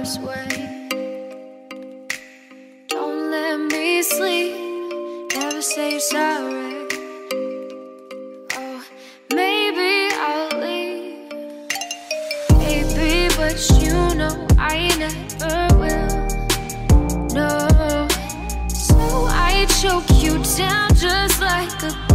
this way. Don't let me sleep, never say you're sorry. Oh, maybe I'll leave, baby, but you know I never will. No, so I choke you down just like a